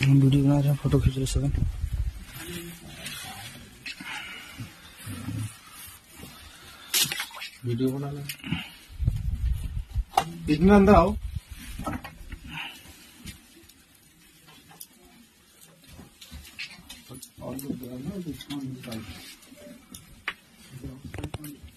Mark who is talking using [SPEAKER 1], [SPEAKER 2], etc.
[SPEAKER 1] हम वीडियो बना रहे हैं, फोटो खींच रहे सब।
[SPEAKER 2] वीडियो बना ले, इतना अंदर आओ। और